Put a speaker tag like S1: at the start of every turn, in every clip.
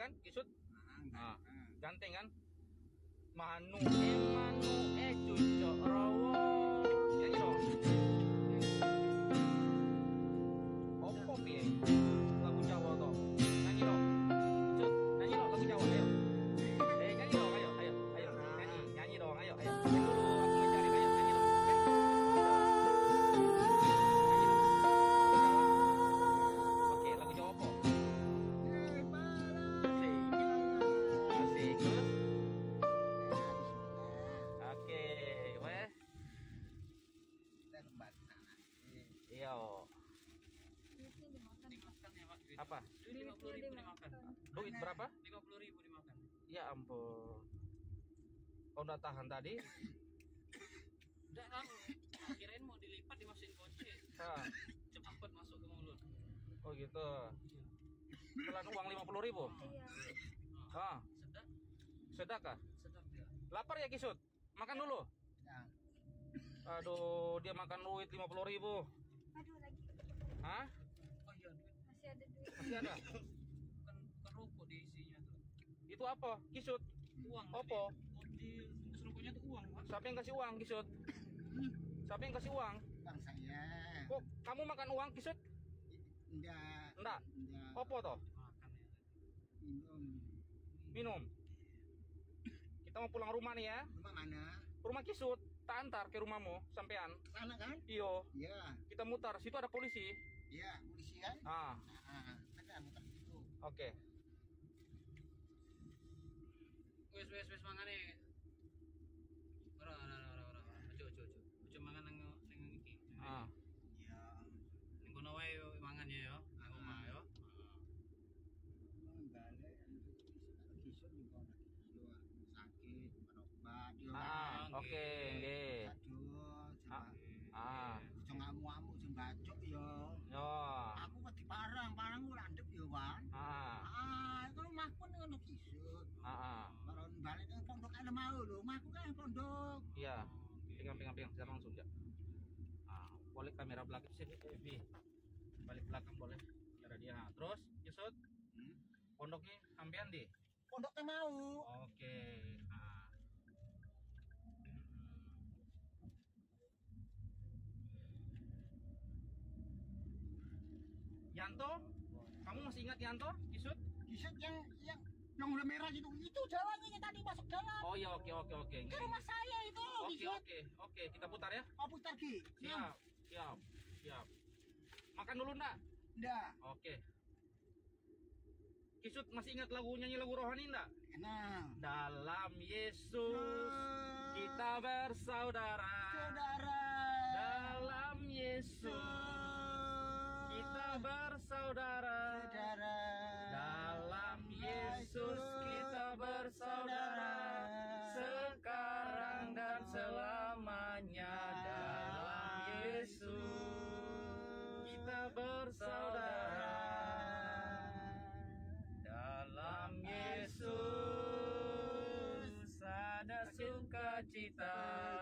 S1: kan, Kisut? Ganteng kan? Manu cucok rawo. Nyanyi dong. Opo piye? Lagu Jawa toh. Nyanyi dong. Kisut, nyanyi dong lagu Jawa ayo. Nyanyi dong, ayo. Nyanyi dong, ayo. Dulu aku ngajarin, ayo nyanyi dong. Oke, lagu Jawa apa? Asik, terus? Oke, weh. Iya. Apa?
S2: Duit 50.000 dimakan.
S1: Duit berapa?
S2: 50.000 dimakan.
S1: Ya ampun. Kau udah tahan tadi?
S2: Udah tahu. Kirain mau dilipat dimasukin kunci. Cepet masuk ke mulut.
S1: Oh gitu. Telan uang 50.000?
S3: Iya.
S2: Sedap.
S1: Sedap kah?
S2: Sedap ya.
S1: Lapar ya Kisut? Makan dulu. Aduh, dia makan duit 50.000.
S3: Aduh lagi.
S1: Hah?
S2: Oh iya, duit.
S3: Masih ada duit.
S1: Masih ada?
S2: Bukan rokok di isinya tuh.
S1: Itu apa? Kisut?
S2: Uang.
S1: Opo?
S2: Di rokoknya tuh uang, Pak.
S1: Siapa yang kasih uang, Kisut? Siapa yang kasih uang?
S4: Bang saya.
S1: Kok kamu makan uang, Kisut?
S4: Enggak.
S1: Opo toh?
S2: Makan ya.
S1: Minum. Kita mau pulang rumah nih ya.
S4: Rumah mana?
S1: Rumah Kisut. Tak antar ke rumahmu, sampean.
S4: Sana kan?
S1: Iyo.
S4: Iya.
S1: Kita mutar. Situ ada polisi.
S4: Iya, polisi kan? Benar, muter situ.
S1: Oke.
S2: Wes mangan nih. Ora. Ojo mangan nang iki.
S4: Iya.
S2: Ning kono wae mangan ya, nang omah ya.
S4: Balik kisut juga sakit, obat yo.
S1: Oke, nggih.
S4: Aduh, ojo ngamuk-ngamuk sing bacok yo.
S1: Yo.
S4: Aku wedi parang ku landhep yo, Wan. Itu rumahku ngono kisut. Baru balik ke pondok ele mau lho, omahku kan pondok.
S1: Iya. Pinggang. Jangan langsung ya. Boleh kamera belakang sini, Bi. Balik belakang boleh. Ada dia. Terus, Kisut. Pondoknya sampean di?
S4: Pondoknya mau.
S1: Oke. Yanto, kamu masih ingat Yanto, Kisut?
S4: Kisut yang udah merah gitu. Itu jalannya tadi masuk jalan.
S1: Oh iya, oke.
S4: Ke rumah saya itu.
S1: Oke. Kita putar ya.
S4: Oh, putar Ki.
S1: Siap. Makan dulu ndak?
S4: Ndak.
S1: Oke. Kisut masih ingat nyanyi lagu rohani ndak?
S4: Kenal.
S1: Dalam Yesus kita bersaudara. Dalam Yesus kita bersaudara. Dalam Yesus kita bersaudara. Sekarang dan selamanya dalam Yesus kita bersaudara. Dalam Yesus ada sukacita.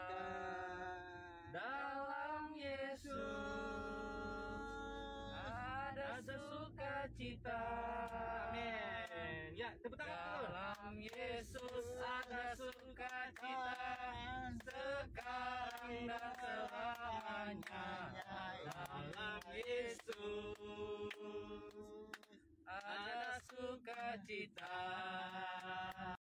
S1: Dalam Yesus ada sukacita. Amin. Ya, tepuk tangan. Dalam Yesus ada sukacita. Sekarang dan selamanya. Dalam Yesus ada sukacita.